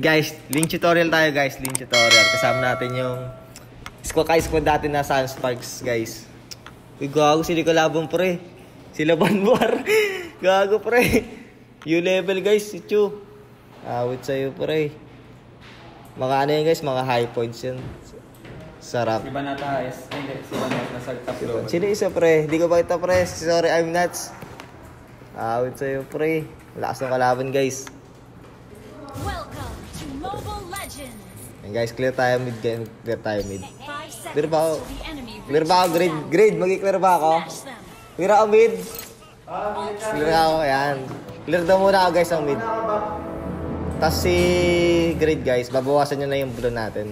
Guys, link tutorial tayo guys, link tutorial. Kasama natin yung squad dati na Sunsparks guys. Uy, gago sila kalabang pre. Sila Banwar. Gago pre. U-level guys, si Chu. Awit sa'yo pre. Mga ano yan guys, mga high points yan. Sarap. Iba na tayo. Hindi, si Iba na nasa top global. Sino isa pre? Hindi ko ba kita pre? Sorry, I'm nuts. Awit sa'yo pre. Malakas ng kalaban guys. Welcome to Mobile Legends. And guys, clear tayo mid game. Clear tayo mid. 5 Clear ba ako? seconds till the enemy Clear ba ako? Grade. Mag-clear ba ako? Smash them. Clear ako mid. Clear ako. Ayan. Clear daw muna ako guys ang mid. Tapos si grade guys, babawasan nyo na yung blue natin.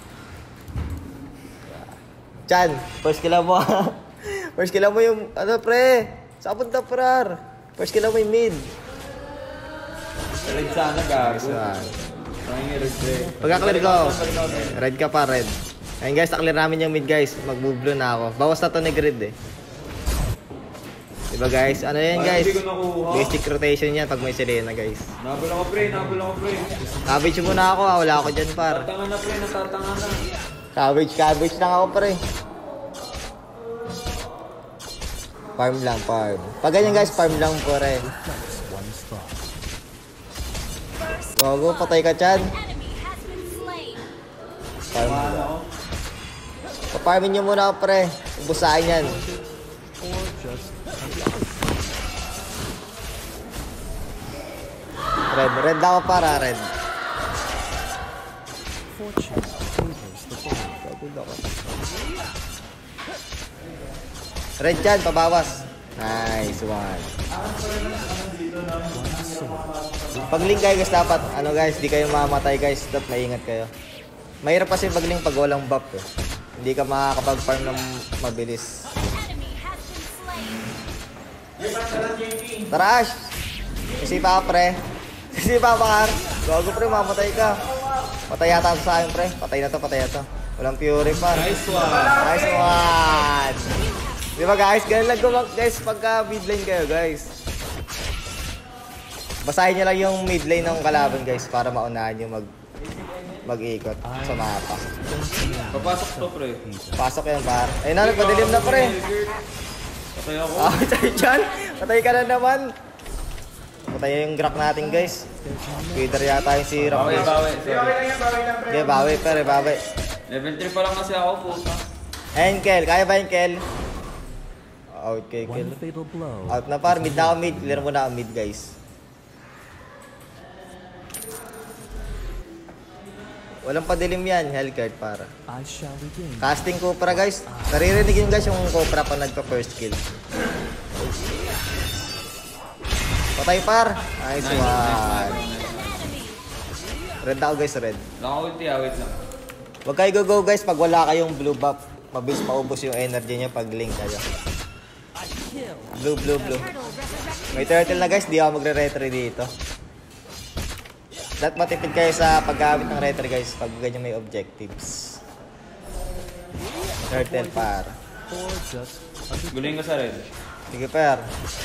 Chan, first kill mo. First kill mo yung, ano pre? Saan punta prar? First kill mo yung mid. Red sana gago. Saan? Red red. Pagka-clear ko, red ka pa, red. Ayun guys, na-clear namin yung mid guys. Mag-blue na ako. Bawas na to ni grid eh. Diba guys? Ano yan guys? Hindi ko nakuha. Basic rotation yan pag may Selena guys. Nabul ako pre, nabul ako pre. Cabbage muna ako ah. Wala ako dyan par. Tatangan na pre, natatangan na. Cabbage lang ako pre. Farm lang, farm. Pag ganyan guys, farm lang po rin. Gogo, patay ka Chan. Enemy has been slain. Farm lang. Paparmin nyo muna ako pre. Ubusahin yan. Red ako para, red. Red dyan, pabawas. Nice one. Pag link kayo guys, dapat, ano guys, di kayo mamatay guys. Dapat maingat kayo. Mahirap kasi pag link pag walang buff eh. Hindi ka makakapag-farm ng mabilis. Enemy has been slain. Tara Ash! Isipa ka pre. Isipa pa ka. Gago pre, mamatay ka. Patay yata sa akin pre. Patay na to. Walang fury pa. Nice one. Nice one. Di ba guys? Ganun lang gumak guys pagka mid lane kayo guys. Basahin nyo lang yung mid lane ng kalaban guys para maunahan nyo mag-iikot sa mapa. Papasok to pre. Pasok yan par. Ayun na, nagpadilim na pre. Patay ako. Ah, tayo dyan. Patay ka na naman. Patay yung Grak natin guys. Twitter yata yung si Ram Bawi, guys. bawi. Sorry. Okay, bawi pero bawi. Level 3 pa lang kasi ako, puta. Ayun Kel, kaya ba yung Kel? Out kay Kel. Out na par, mid na ako mid. Clear mo na ako mid guys. Walang padilim yan, Hellcard para. Casting Copra guys. Naririnig yun guys yung Copra pa nagpa-first kill. Patay par. Nice one. Red ako guys, red. Naka-ulti, wait lang. Huwag kayo go guys pag wala kayong blue buff. Mabilis maubos yung energy nyo pag link kayo. Blue. May turtle na guys, di ako magre-retry dito. Dapat matipid kayo sa paggamit ng retry guys pag ganyan may objectives. Turtle par. Guling ko sa red. Sige par.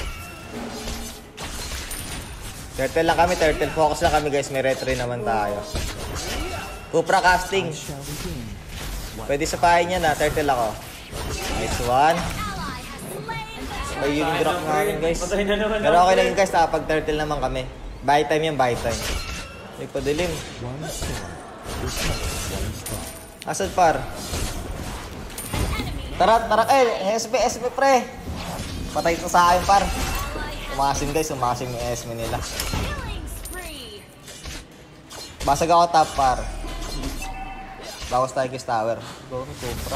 Turtle lang kami, turtle focus lang kami guys, may retry naman tayo. Cupra casting. Pwede sapahin yan na, turtle ako. Nice one. Ay yung drop namin guys. Patay na naman Pero okay lang guys, pag turtle naman kami. Buy time yan, buy time. May padilim. Asad par. Tara SP pre. Patay ito sa akin par. Umasim guys, umasim yung SP nila. Killing spree. Basag ako top par. Bawas tayo guys tower. Go, Cobra.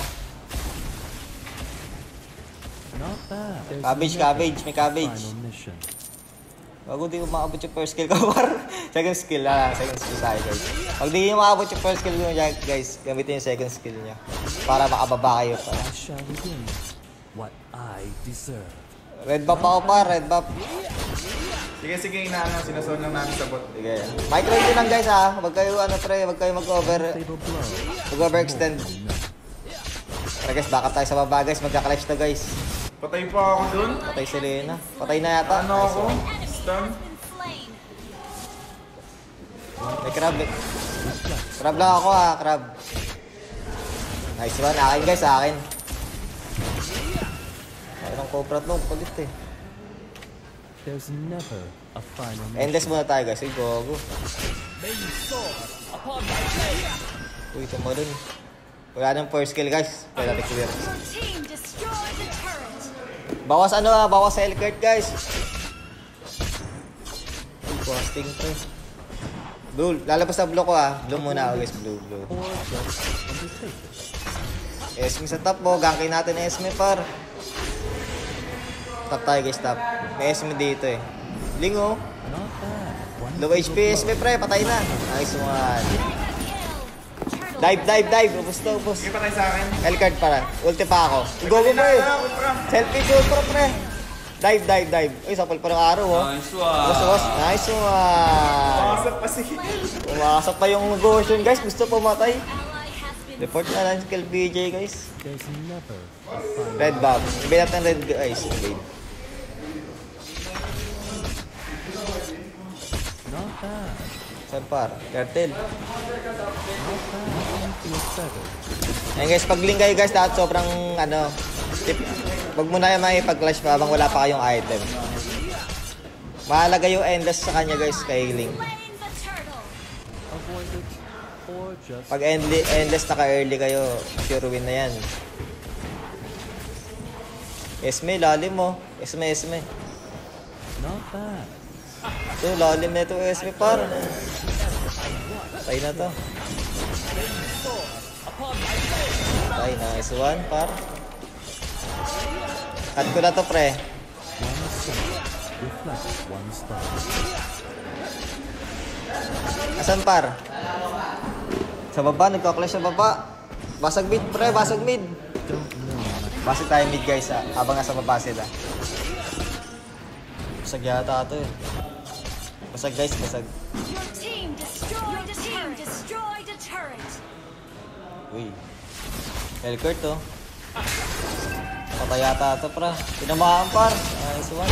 Cabbage, may cabbage. Bago di ko maabot yung first skill ko par. Second skill tayo guys. Pag di nyo maabot yung first skill nyo guys, gamitin yung second skill nyo. Para makababa kayo pa. Red buff ako par, red buff. Sige, inaano, sinasol lang namin sa bot. Sige. Micro nyo lang guys ha. Huwag kayo mag-overextend. Tara guys, backup tayo sa baba guys. Magka-clutch na guys. Patay pa ako dun. Patay si Lena. Patay na yata. Ano ako? Enemy Stun. has been slain. May crab eh. Crab lang ako ha, crab. Nice one. Akin guys, akin. Mayroong cobra to, palit eh. There's never a final Endless muna tayo guys. Uy, gogo. Uy, tumalun. Wala nang first kill guys. Kaya natin clear. Your team destroyed the turret. Bawas ano ha, bawas sa L-card guys. Uy, casting to. Blue, lalabas na blue ko ha. Blue muna ako guys, blue. or just undertake it. Esme sa top mo, gankin natin Esme par. Top tayo guys, top. May Esme dito eh. Lingo. Not bad. One Low HP Esme pre, patay na. Nice one. Mega kill. Turtle Dive. Ubus to, ubus. Sige, patay sa akin. L-card para. Ulti pa ako. Go pre. Selfie go pre. Dive. Uy, sapal pa ng araw oh. Nice one. Was. Nice one. Pasok pa si... Umasok pa yung Goshen guys. Gusto pumatay. ally has been Report na lang si Kill BJ guys. There's never a final Red Bob. Ibig natin red guys. Invade. Not bad. Saan par? Cartel. Not bad. One feels better. Ayun guys, pag link kayo guys, dapat sobrang ano, tip, wag mo na yung makipag-clash pa habang wala pa kayong item. Mahalaga yung endless sa kanya guys, kay Link. slain the turtle. Avoid it or just Pag endless naka-early kayo, sure win na yan. Esme, lalim mo. Esme. not bad. Ito, lalim na ito Esme par. Patay na to. Ay, nice one par. Cut ko na to pre. One soul reflects one star. Asan par? Sa baba, nagka-clash sa baba. Basag mid pre, basag mid. Don't know much. Basag tayo mid guys ha, habang nasa baba sila. Basag yata ito eh. Basag guys, basag. Your team destroyed a turret. Uy. L-Kurt to. Patay yata ito pra. Tinamaan par. Nice one.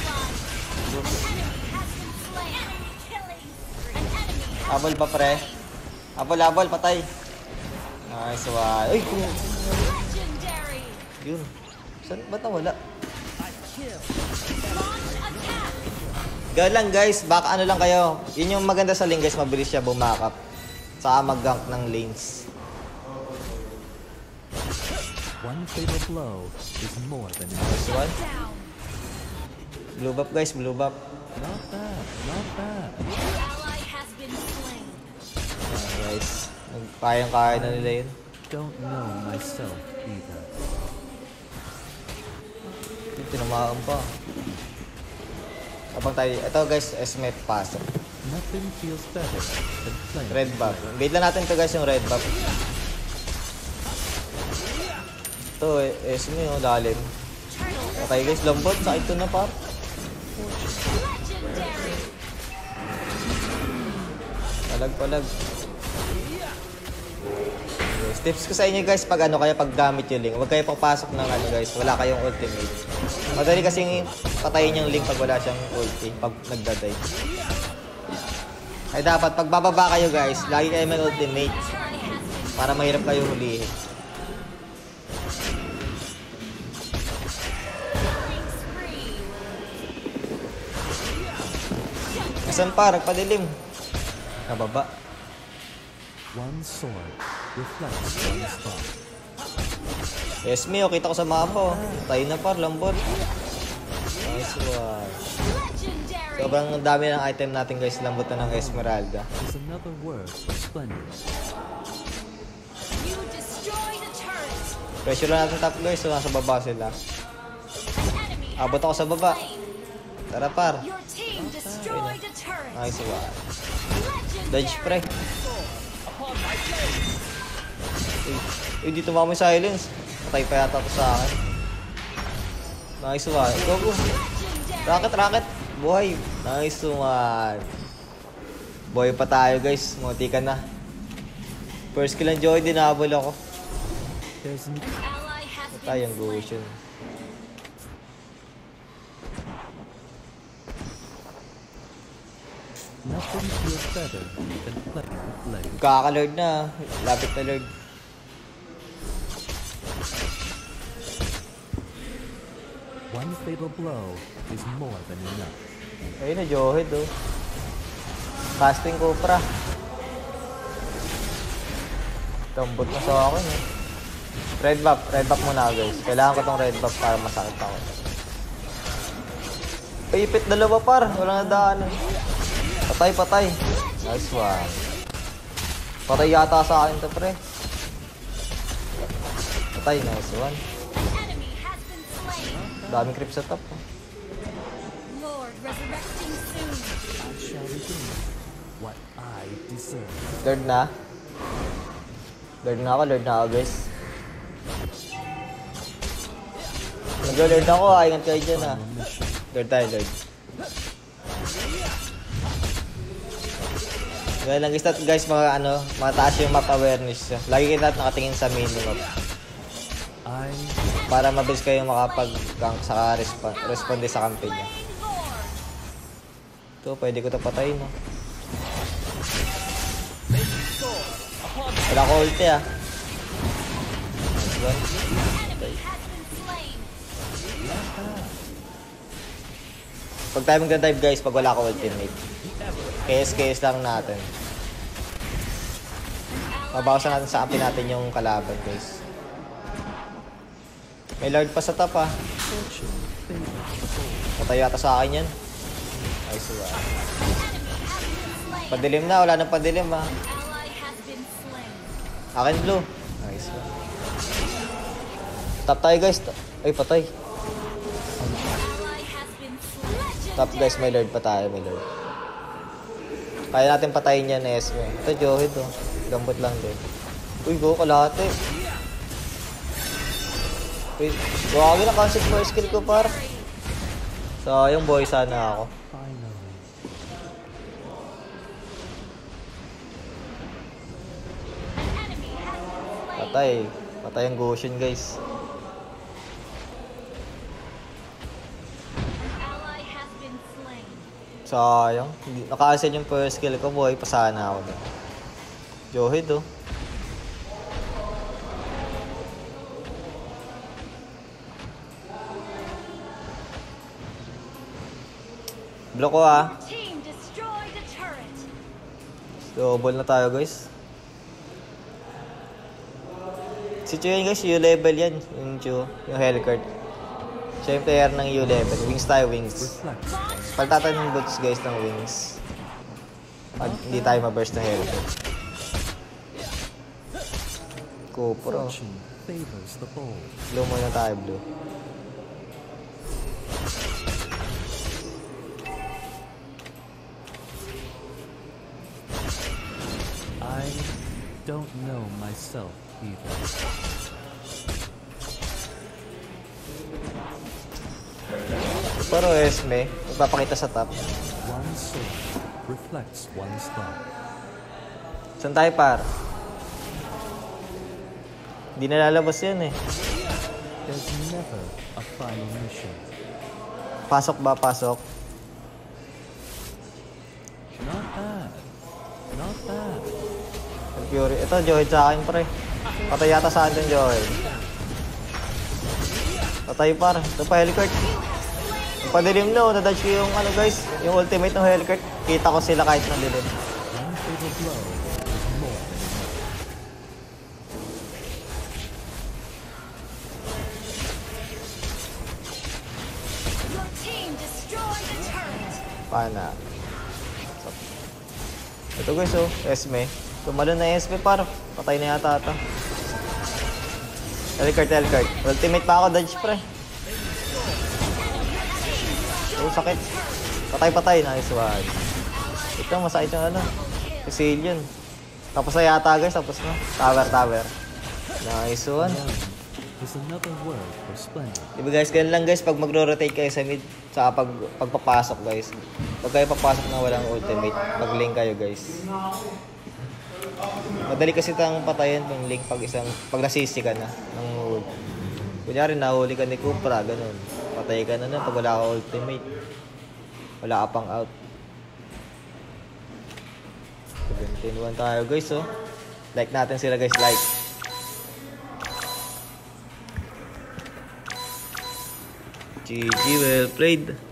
Abol pa pre. Abol, patay. Nice one. Uy, kung... Legendary. Yun. Saan? Ba't nawala? Launch attack. Gawin lang guys, baka ano lang kayo. Yun yung maganda sa lane guys, mabilis siya bumakap. Saka mag-gank ng lanes. One fatal blow is more than enough. Nice one. Down. Blue buff guys, blue buff. Not bad. Not bad. The ally has been slain. Ayan, guys. Kayang-kaya na nila yun. Don't know myself either. Tinamaan pa. Abang tayo. Ito guys, Esme pasok. Nothing feels better than playing. Red buff. Invade lang natin to guys yung red buff. Ito, Esme yung lalim. Turtle Okay guys, lambot. Sakit to na par. legendary. Palag. Yes, tips ko sa inyo guys, pag ano kayo, pag gamit yung link, huwag kayo papasok ng ano guys, wala kayong ultimate. Madali kasing patayin yung link pag wala siyang ulti, pag nagdaday. Ay dapat, pag bababa kayo guys, lagi kayo may ultimate, para mahirap kayo hulihin. Nasaan pa? Nagpadilim. Nababa. One sword reflects one star. Yes, Mio, kita ko sa mapa. Tayo na par, lambot. Nice one. Legendary. Sobrang dami ng item natin guys, lambot na ng Esmeralda. Is another word for splendid. You destroyed a turret. Pressure lang natin top guys, so nasa baba sila. Enemy Abot ako sa baba. Tara par. Your team destroyed a turret. Nice one. Legendary. Dodge pre. Uy, dito ba may silence? Patay pa yata to sa akin. Nice one. Go. Rocket. Buhay. Nice one. Buhay pa tayo guys. Munti ka na. First kill ang Joy, dinabol ako. There's n- Ally has been Tayong slain. Goshen. Nothing feels better than playing with blade. Kaka-lord na. Lapit na lord. One fatal blow is more than enough. Ayun na, Johed oh. Casting Copra. Tambot na sa akin eh. Red buff muna guys. Kailangan ko tong red buff para masakit ako. Paipit dalawa par, walang nadaanan. Patay. Nice one. Patay yata sa akin to pre. Patay, nice one. An enemy has been slain. Daming creep sa top. Lord resurrecting soon. I shall redeem what I deserve. Lord na. Lord na ako guys. Nag-lord ako, ingat kayo dyan ah. Lord tayo, Lord. Ganyan lang guys, mga taas yung map awareness. Lagi kayo natin nakatingin sa minimap. Para mabilis kayong makapag-gank saka responde sa campaign. Ito, pwede ko ito patayin no. Wala ko ulti ah. Diba? Pag tayo magda-dive guys, pag wala ko ultimate. KS lang natin. Mabawasan natin sa api natin yung kalaban guys. May lord pa sa top ah. Patay yata sa akin yan. Nice one. Padilim na, wala nang padilim ah. Akin blue. Nice one. Top tayo guys. Ay patay. Top guys, may lord pa tayo, may lord. Kaya natin patayin yan, Esme. Ito, Johed, oh. Gambot lang din. Uy, go, kalahati. Uy, wagi na concept for skill ko, par. Sayang, boy, sana ako. Patay. Patay ang Goshen, guys. Sayang. Naka-ascend yung first skill ko, boy. Pasana ako doon. Johed, oh. Block ko, ah. Double na tayo, guys. Si Chu yan, guys. U-level yan. Yung Chu. Yung Hellcurt. Siya yung player ng U-level. Wings tayo, wings. Pagtatan ng boots guys ng wings. Pag hindi tayo ma-burst ng Hellcurt. Kupro. Blue muna tayo, blue. I don't know myself either. Pero Esme, magpapakita sa top. One soul reflects one's thought. Saan tayo par? Hindi na lalabas yan eh. There's never a final mission. Pasok ba? Pasok? Not bad. Not bad. Fury. Ito, Johed sa akin pre. Patay yata sa akin Johed. Patay par. Ito pa Hellcurt. Yung padilim na, nadodge ko yung guys, yung ultimate ng Hellcurt. Kita ko sila kahit nadilim. One fatal blow is more than enough. Your team destroyed a turret. Pana. Ito guys oh, Esme. Tumalo na Esme par. Patay na yata ata. Hellcurt. Ultimate pa ako, dodge pre. Oh, sakit. Patay. Nice one. Ito, masakit yung Sicilian. Tapos na yata guys, tapos na. Tower. Nice one. Is another word for splendor. Diba guys, ganun lang guys pag magro-rotate kayo sa mid, sa pagpapasok guys. Pag kayo papasok na walang ultimate, mag-link kayo guys. Madali kasi itang patayin yung link pag nasisi ka na ng ult. Kunyari nahuli ka ni Cupra, ganun. Patay ka na pag wala ka ultimate. Wala ka pang out. 10-1 tayo guys, oh. Like natin sila guys, like. GG, well played.